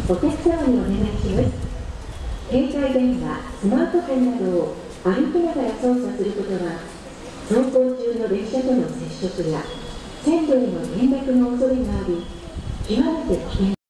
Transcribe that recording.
お客様にお願いします。携帯電話、スマートフォンなどを歩きながら操作することは、走行中の列車との接触や線路への転落の恐れがあり、極めて危険